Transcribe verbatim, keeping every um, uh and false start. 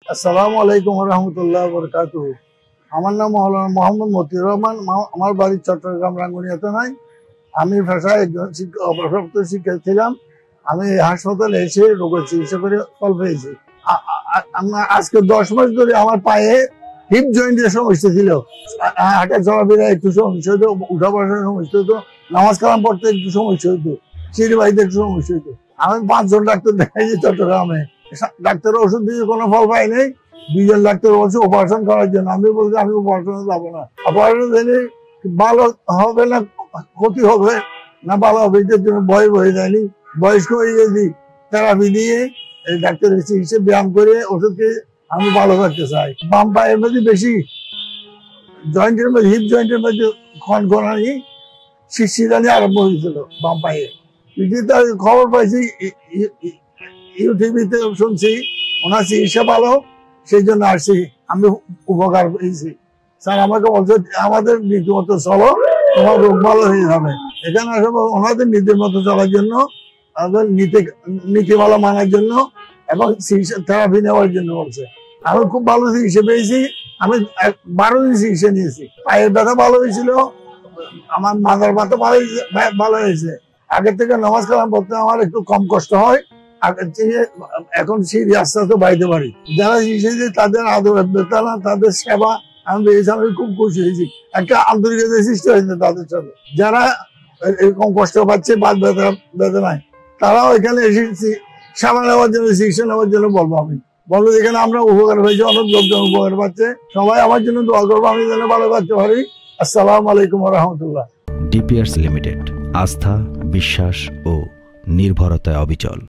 আসসালামু আলাইকুম রহমতুল্লাহ বরকাতুহু। আমার নাম মৌলানা মোহাম্মদ মতিউর রহমান। আমার বাড়ি চট্টগ্রাম রাঙ্গুনিয়া থানায়। আমি পেশায় একজন অবসরপ্রাপ্ত শিক্ষক ছিলাম। আমি এই হাসপাতালে এসে রোগের চিকিৎসা করে ফল পেয়েছি। আজকে দশ মাস ধরে আমার পায়ে হিপ জয়েন্টের সমস্যা ছিল। হাঁটা চলাফেরা একটু সমস্যা হতো, উঠা বসার সমস্যা হতো, নামাজ কালাম পড়তে একটু সমস্যা হতো, সিঁড়ি বাড়িতে একটু সমস্যা হতো। আমি পাঁচজন ডাক্তার দেখাইছি চট্টগ্রামে, ডাক্তার ওষুধ দিয়ে কোনো ফল পাই নাই। দুইজন ডাক্তার বলছে অপারেশন করার জন্য। আমি বলছি আমি অপারেশনে যাবো না। অপারেশন দিলে ভালো হবে না ক্ষতি হবে না ভালো হবে, এটার জন্য ভয় হয়ে যায়নি। বয়স্ক হয়ে গেছি, থেরাপি দিয়ে ডাক্তারের চিকিৎসা ব্যায়াম করে ওষুধ খেয়ে আমি ভালো থাকতে চাই। বাম পায়ের মধ্যে বেশি জয়েন্টের মধ্যে হিপ জয়েন্টের মধ্যে খনখনানি শিরশিরানি আরম্ভ হয়েছিল বাম পায়ে। খবর পাইছি ইউটিভিতে, শুনছি ওনার চিকিৎসা ভালো, সেই জন্য আসছি। আমি উপকার পেয়েছি। স্যার আমাকে বলছে আমাদের নীতি মতো চলো, তোমার রোগ ভালো হয়ে যাবে। এখানে আসলে ওনাদের নীতির মতো চলার জন্য, আমাদের নীতি নীতিমালা মানার জন্য এবং চিকিৎসা থেরাপি নেওয়ার জন্য বলছে। আমি খুব ভালো চিকিৎসা পেয়েছি। আমি বারো দিন চিকিৎসা নিয়েছি। পায়ের ব্যথা ভালো হয়েছিল, আমার মাথার ব্যথা ভালো ভালো হয়েছে। আগের থেকে নামাজ কালাম পড়তে আমার একটু কম কষ্ট হয়। এখন সিঁড়ি আস্তে আস্তে বাইতে পারি। যারা শিখেছে তাদের আদর বেতনা, তাদের সেবা আমি পেয়েছি। আমি খুব খুশি হয়েছি। একটা আন্তরিকতা সৃষ্টি হয়েছে তাদের সাথে। যারা এরকম কষ্ট পাচ্ছে বাদ ব্যথা বেদনায়, তারাও এখানে এসেছি সেবা নেওয়ার জন্য, চিকিৎসা নেওয়ার জন্য বলবো। আমি বলবো এখানে আমরা উপকার হয়েছি, অনেক লোকজন উপকার পাচ্ছে। সবাই আমার জন্য দোয়া করবো, আমি যেন ভালো থাকতে পারি। আসসালামু আলাইকুম রহমতুল্লাহ। ডিপিআরস লিমিটেড, আস্থা, বিশ্বাস ও নির্ভরতায় অবিচল।